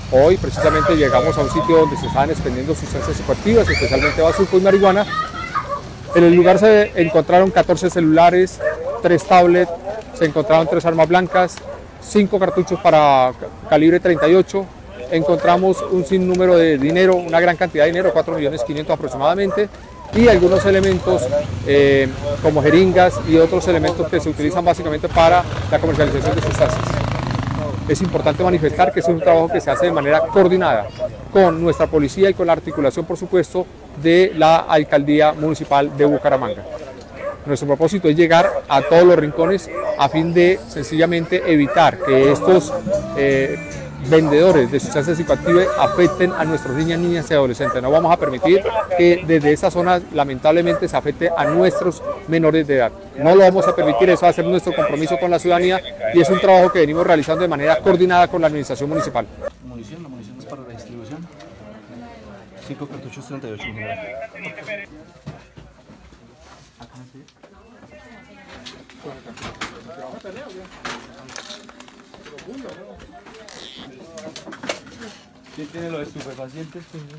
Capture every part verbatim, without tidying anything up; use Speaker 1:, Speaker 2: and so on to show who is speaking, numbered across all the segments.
Speaker 1: Hoy precisamente llegamos a un sitio donde se estaban expendiendo sustancias psicoactivas, especialmente bazuco y marihuana. En el lugar se encontraron catorce celulares, tres tablets, se encontraron tres armas blancas, cinco cartuchos para calibre treinta y ocho, encontramos un sinnúmero de dinero, una gran cantidad de dinero, cuatro millones quinientos aproximadamente, y algunos elementos eh, como jeringas y otros elementos que se utilizan básicamente para la comercialización de sustancias. Es importante manifestar que es un trabajo que se hace de manera coordinada con nuestra policía y con la articulación, por supuesto, de la Alcaldía Municipal de Bucaramanga. Nuestro propósito es llegar a todos los rincones a fin de sencillamente evitar que estos eh, vendedores de sustancias psicoactivas afecten a nuestras niñas, niñas y adolescentes. No vamos a permitir que desde esta zona lamentablemente se afecte a nuestros menores de edad. No lo vamos a permitir, eso va a ser nuestro compromiso con la ciudadanía y es un trabajo que venimos realizando de manera coordinada con la administración municipal.
Speaker 2: Munición, la munición es para la distribución. cinco cartuchos treinta y ocho. ¿Quién tiene los estupefacientes?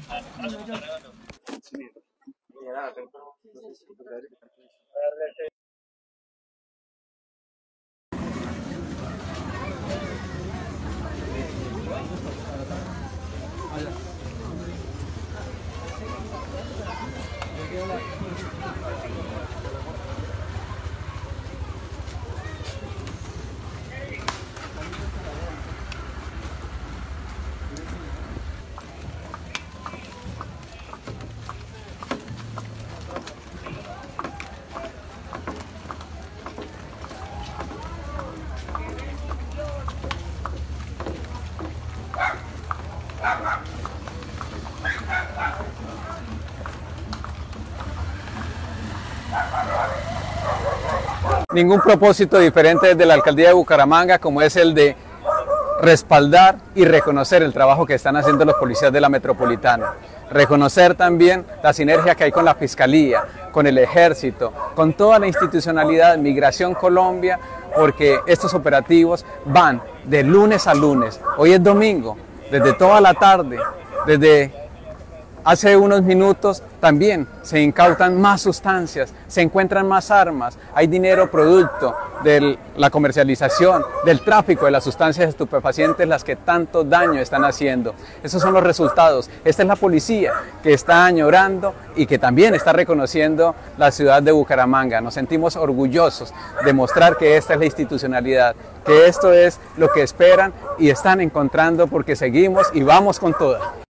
Speaker 3: Ningún propósito diferente desde la Alcaldía de Bucaramanga como es el de respaldar y reconocer el trabajo que están haciendo los policías de la metropolitana. Reconocer también la sinergia que hay con la Fiscalía, con el Ejército, con toda la institucionalidad, Migración Colombia, porque estos operativos van de lunes a lunes. Hoy es domingo, desde toda la tarde, desde hace unos minutos también se incautan más sustancias, se encuentran más armas, hay dinero producto de la comercialización, del tráfico de las sustancias estupefacientes, las que tanto daño están haciendo. Esos son los resultados. Esta es la policía que está añorando y que también está reconociendo la ciudad de Bucaramanga. Nos sentimos orgullosos de mostrar que esta es la institucionalidad, que esto es lo que esperan y están encontrando porque seguimos y vamos con toda.